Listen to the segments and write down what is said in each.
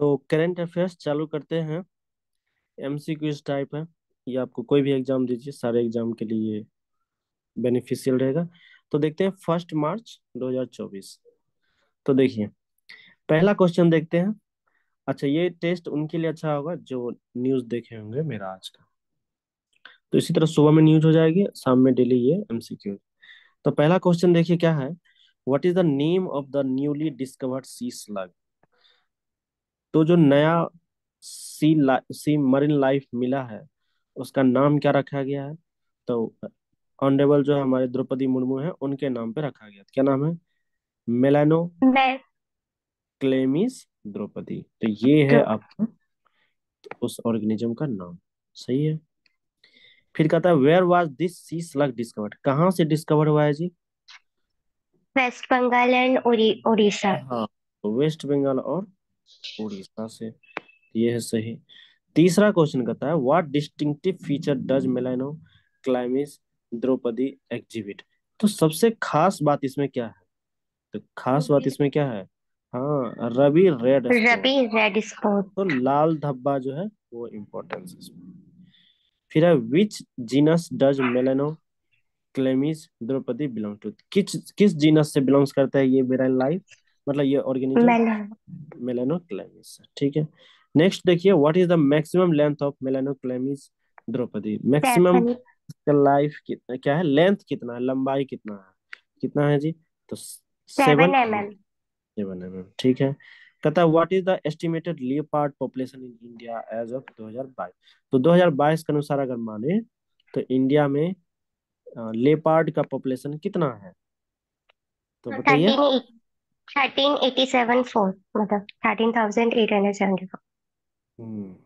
तो current affairs चालू करते हैं। एमसीक्यू इस टाइप है। ये आपको कोई भी एग्जाम दीजिए, सारे एग्जाम के लिए बेनिफिशियल रहेगा। तो देखते हैं 1 मार्च 2024। तो देखिए, पहला क्वेश्चन देखते हैं। अच्छा, ये टेस्ट उनके लिए अच्छा होगा जो न्यूज़ देखे होंगे मेरा आज का। तो इसी तरह सुबह में न्यूज़ हो जाएगी, शाम में डेली ये एमसीक्यू। तो पहला क्वेश्चन देखिए क्या है। What is the name of the newly discovered sea slug. तो जो नया सी मरीन लाइफ मिला है, उसका नाम क्या रखा गया है। तो ऑनरेबल जो है हमारे द्रौपदी मुर्मू है, उनके नाम पे रखा गया। क्या नाम है? मेलानो मैं क्लेमिस द्रौपदी। तो ये है तो आपका उस ऑर्गेनिज्म का नाम। सही है। फिर कहता है where was this sea slug discovered. कहाँ से डिस्कवर हुआ है जी? West Bengal and Orissa. हाँ, तो वेस्ट बंगाल और उड़ीसा से। ये है सही। तीसरा क्वेश्चन कहता है what distinctive feature does Melanochlamys Draupadi exhibit. तो सबसे खास बात इसमें क्या है? तो खास बात इसमें क्या है? हाँ, ruby red spot. Ruby red spot. तो लाल धब्बा जो है वो इम्पोर्टेंस इसमें। फिर है which genus does Melanochlamys Draupadi belong to. किस किस जीनस से बिलोंग्स करता है ये मेराइन लाइफ, मतलब ये ऑर्गेनिज्म? मेलन। मेलानोक्लेमिस। ठीक है। नेक्स्ट देखिए, what is the maximum length of Melanochlamys Draupadi. Maximum seven life कितना, क्या है, लेंथ कितना है, लंबाई कितना है, कितना है जी? तो सेवन 7 mm। 7 mm। ठीक है। कहता है what is the estimated leopard population in India as of 2022। तो 2022 के अनुसार अगर माने तो इंडिया में लेपार्ड का पॉपुलेशन कितना है? तो बताइए। 1387 4, मतलब 13,874। हम्म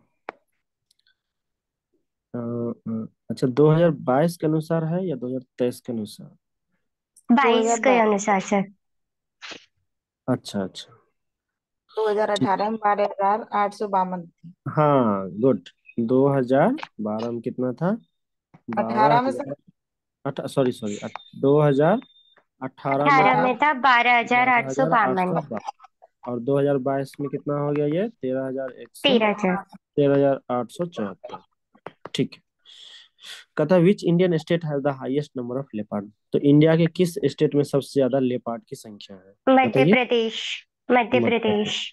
अच्छा, 2022 के अनुसार है या 2023 के अनुसार? 22 के 2022। अनुसार सर। अच्छा अच्छा। ठीक। 2018 में 12,852 थी। हाँ, गुड। 2012 में कितना था? बारह 18 में से हजार सॉरी सॉरी, 2018 में 18 था में था 12,852। 12,812। और 2022 में कितना हो गया ये? 13,100, 13,000। 13,874। ठीक है। कहता which Indian state has the highest number of leopard. तो इंडिया के किस स्टेट में सबसे ज्यादा लेपर्ड की संख्या है? मध्य बताइए। प्रदेश। मध्य मध्य प्रदेश। प्रदेश।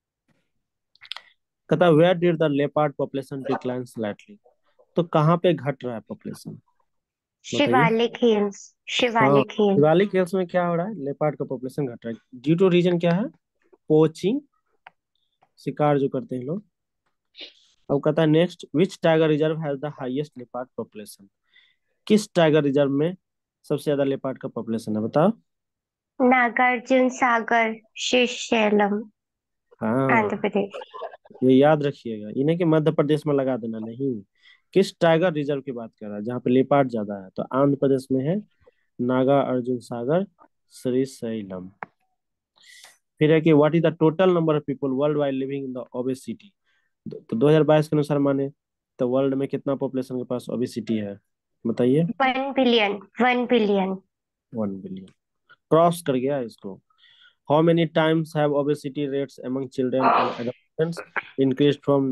कहता where did the leopard population decline slightly. तो कहाँ पे घट रहा है पॉपुलेशन? बताइए। शिवालिक हिल्स। हाँ, शिवालिक हिल। दिवाली केल्स में क्या हो रहा है? लेपर्ड का पॉपुलेशन घट रहा है ड्यू टू रीजन क्या है? पोचिंग, शिकार जो करते हैं लोग। अब कहता है next which tiger reserve has the highest leopard population. किस टाइगर रिजर्व में सबसे ज्यादा लेपर्ड का पॉपुलेशन है, बताओ। नागार्जुन सागर। श्रीशैलम। आंध्र हाँ, प्रदेश। ये याद रखिएगा, इन्हें कि मध्य प्रदेश में लगा देना नहीं। किस टाइगर रिजर्व की बात कर रहा है जहाँ पे लेपर्ड ज्यादा है? तो आंध्र प्रदेश में है नागा अर्जुन सागर श्रीशैलम। फिर है कि what is the total number of people world wide living in the obesity. तो 2022 के अनुसार माने तो वर्ल्ड में कितना पॉपुलेशन के पास ओबेसिटी है? बताइए। 1 बिलियन। 1 बिलियन। 1 बिलियन। क्रॉस कर गया इसको। How many times have obesity rates among children and adolescents increased from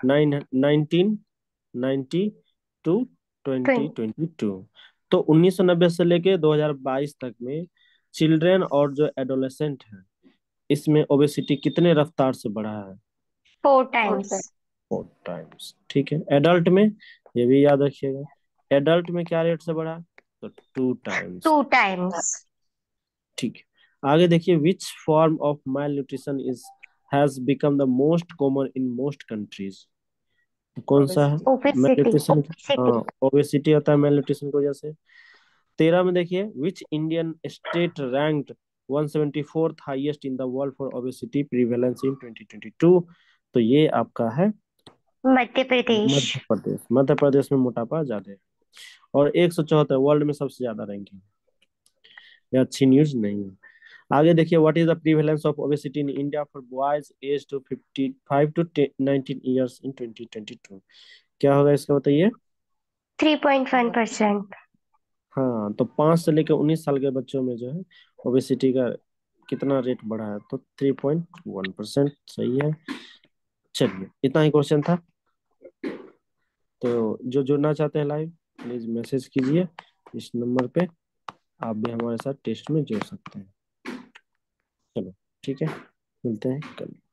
1990 to 2022। तो 1990 से लेके 2022 तक में चिल्ड्रन और जो एडोलेसेंट है, इसमें ओबेसिटी कितने रफ्तार से बढ़ा है? 4 टाइम्स। 4 टाइम। 4 टाइम्स। ठीक है। एडल्ट में ये भी याद रखिएगा, एडल्ट में क्या रेट से बढ़ा? तो 2 टाइम्स। 2 टाइम्स। ठीक है। आगे देखिए which form of malnutrition is has become the most common in most countries. कौन सा है? Obesity. Male obesity. Nutrition. Obesity. हाँ, ओबेसिटी होता है मेल न्यूट्रिशन की वजह से। 13 में देखिए which Indian state ranked 174th highest in the world for obesity prevalence in 2022। तो ये आपका है मध्य प्रदेश। मध्य प्रदेश। मध्य प्रदेश में मोटापा ज्यादा है। और 174 वर्ल्ड में सबसे ज्यादा रैंकिंग। ये अच्छी न्यूज नहीं है। आगे देखिए what is the prevalence of obesity in India for boys age to 55 to 19 years in 2022। क्या होगा इसका, बताइए। 3.1%। हाँ, तो 5 से लेकर 19 साल के बच्चों में जो है ओबेसिटी का कितना रेट बढ़ा है? तो 3.1%। सही है। चलिए इतना ही क्वेश्चन था। तो जो जुड़ना चाहते हैं लाइव, प्लीज मैसेज कीजिए इस नंबर पे। आप भी हमारे साथ टेस्ट में जुड़ सकते हैं। चलो ठीक है, मिलते हैं कल।